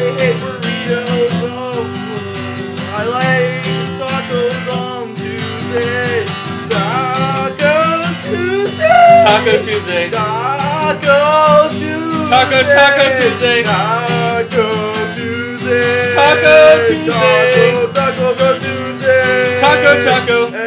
hate burritos. I like tacos on Tuesday. Taco Tuesday. Taco Tuesday. Taco Tuesday. Taco Tuesday. Taco Tuesday. Taco Tuesday. Taco Tuesday. Taco.